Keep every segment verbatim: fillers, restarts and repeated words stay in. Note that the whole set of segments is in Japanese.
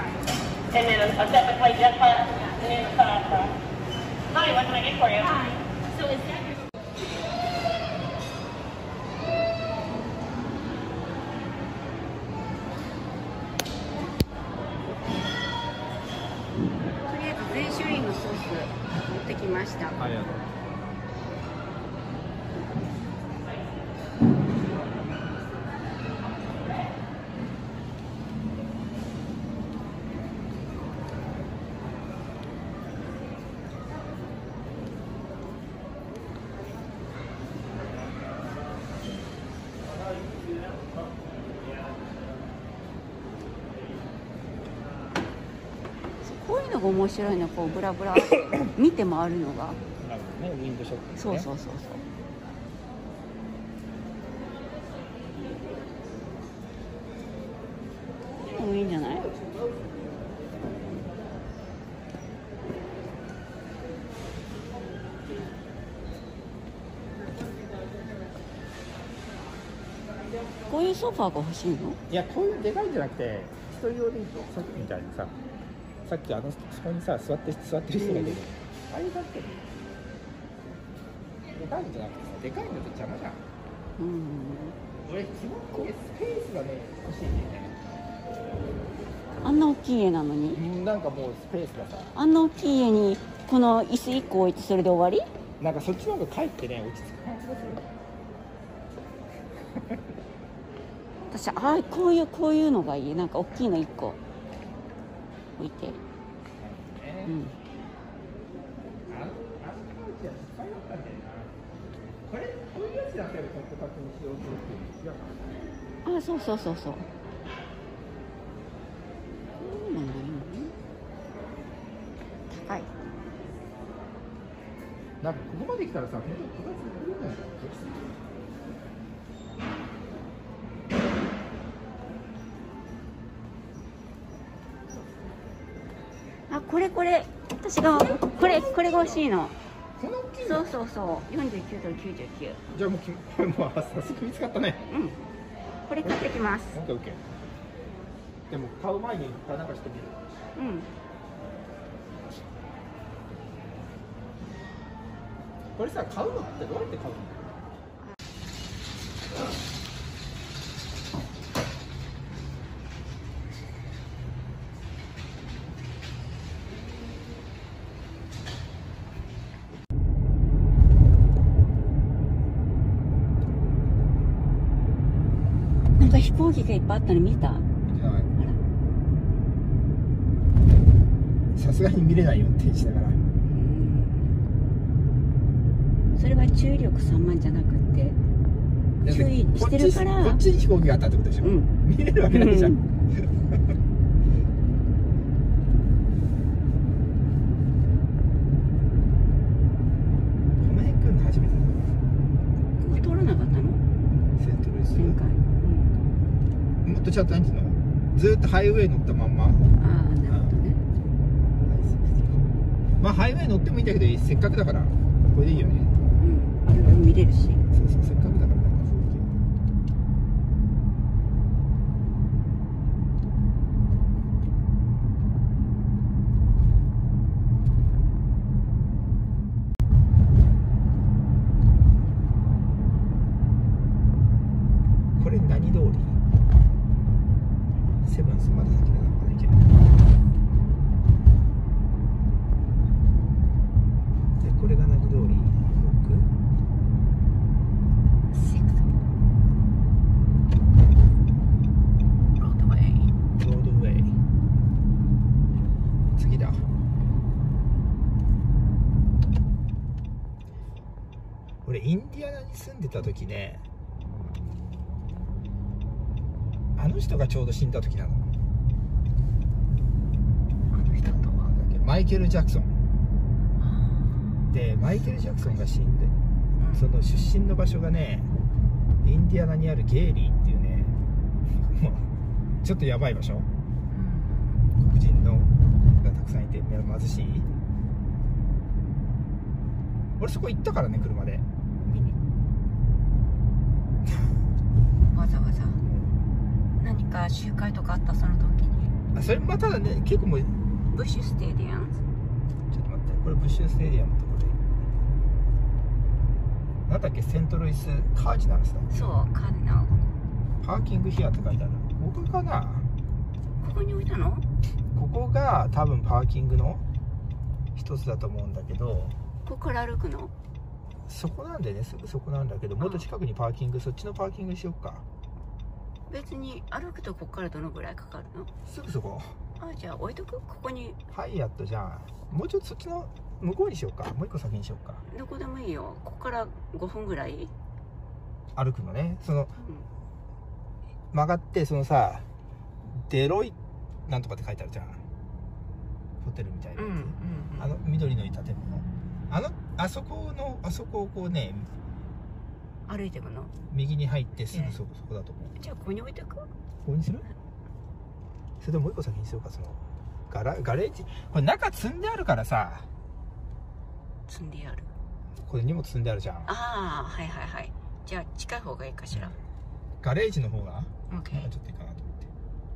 And then a, a separate plate just pasta, and then a side fry. Hi, what can I get for you? Hi. So is that your... とりあえず全種類のソース持ってきました。 ありがとう。 こういうのが面白いの、こうブラブラ見て回るのが。 なるほどね、ウィンドショップ、ね。 そうそうそうそう。もういいんじゃない？こういうソファーが欲しいの？ いや、こういうでかいんじゃなくて、一人用でいいと、さっきみたいにさ。さっきあのそこにさ座って座ってる人がいるけど、ああいう感じででかいんじゃなくてさ、でかいのと邪魔じゃん。 うん。 俺基本的にスペースがね欲しいんだよね。 あんな大きい家なのに。 うん、なんかもうスペースがさ、 あんな大きい家にこの椅子いっこ置いてそれで終わり？ なんかそっちの方がかえってね落ち着く感じがする。 私ああこういうこういうのがいい。なんか大きいのいっこ置いて。うん。 あのあのカウチは失敗だったんだよな。これこういうやつだけでトップカットにしようとっていう。 ああそうそうそうそう。こういうのがいいのね。高い。 なんかここまで来たらさ、本当にこたつ無理なんだよ。 あ、これこれ私がこれこれが欲しいの。 そんな大きいその？ うそうそう。よんじゅうきゅうドルきゅうじゅうきゅう。 じゃあもうきこれもう早速見つかったね。 うん。これ買ってきます。 オッケーオッケー。でも買う前に買いなんかしてみる。 うん。 これさ、買うのってどうやって買うの？ なんか飛行機がいっぱいあったの見た？ さすがに見れないよ運転しながら。 それは注意力散漫じゃなくて注意してるから。 こっちに飛行機があったってことでしょ。うん、見れるわけないじゃん。うん、この辺来るの初めてだ。 ここ通らなかったの？ セントルイス。 前回、うん、 もっとちゃんと何ていうの？ずーっとハイウェイ乗ったまんま。ああ、なるほどね。まあハイウェイ乗ってもいいんだけど、せっかくだからこれでいいよね。 うん、いろいろ見れるし。 そうそう、せっかくだから。これ何通り？セブンスまだ先だな、まだ行ける。で、これが何通り？俺インディアナに住んでた時ね、あの人がちょうど死んだ時なの。 あの人とはマイケル・ジャクソンで、マイケル・ジャクソンが死んで、その出身の場所がね、インディアナにあるゲイリーっていうね、もうちょっとやばい場所、黒人のがたくさんいて貧しい。俺そこ行ったからね、車で見に。 わざわざ何か集会とかあった？その時にあ、それまあただね、結構もうブッシュステディアム。 ちょっと待って、これブッシュステディアムのところでなんだっけ、セントルイスカージナルスだっけ。 そう、カーディナル。 パーキングヒアって書いてある。ここかな。 ここに置いたの？ ここが多分パーキングの一つだと思うんだけど、 ここから歩くの？ そこなんでね、すぐそこなんだけど、もっと近くにパーキング、そっちのパーキングしよっか。 別に歩くとここからどのぐらいかかるの？ すぐそこ。 あ、じゃあ置いとく？ここに。 ハイアットじゃん。もうちょっとそっちの向こうにしようか。もう一個先にしようか。 どこでもいいよ。ここからごふんぐらい歩くのね。その、 うん、 曲がってそのさ、デロイなんとかって書いてあるじゃん。ホテルみたいなやつ、 うんうんうん、 あの緑の建物、あのあそこのあそこをこうね、 歩いてくの？ 右に入ってすぐそこ、そこだと思う。 じゃあここに置いてく？ ここにする？それでももう一個先にしようか。そのガラガレージ、これ中積んであるからさ。 積んである。 これ荷物積んであるじゃん。 ああ、はいはいはい。じゃあ近い方がいいかしら。 ガレージの方がオッケー。 なんかちょっといいかなと思って。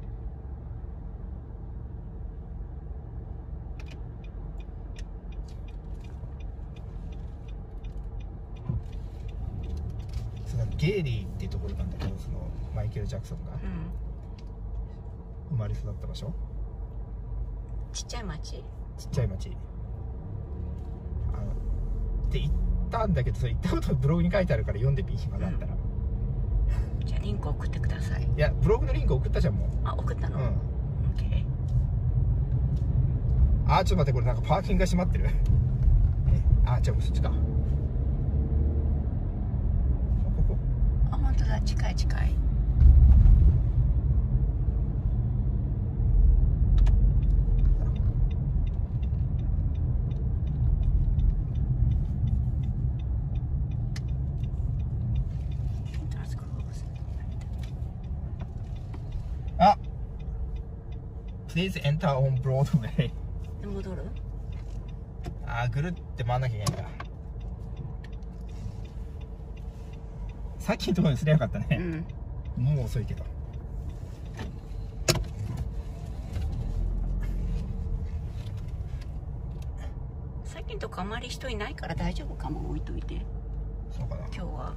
そのゲイリーっていうところなんだけど、そのマイケル・ジャクソンがうん。 生まれ育った場所、 ちっちゃい町？ ちっちゃい町。あので行ったんだけど、それ行ったことブログに書いてあるから読んでみ、暇だったら、 うん、じゃあリンク送ってください。 いやブログのリンク送ったじゃんもう。 あ、送ったの？ うん。 オッケー。 あーちょっと待って、これなんかパーキングが閉まってる。えあーじゃあそっちか。ここあ、本当だ、近い近い。 あ、Please enter on Broadway。 で戻る？ あーぐるって回んなきゃいけないんだ。さっきのところにすればよかったね。 うん。 もう遅いけど。 さっきのとこあまり人いないから大丈夫かも。置いといて。 そうかな。 今日は。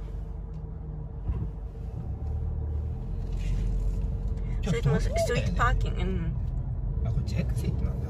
今日それともストリートパーキング。うん。 あ、こっちエクシットなんだ。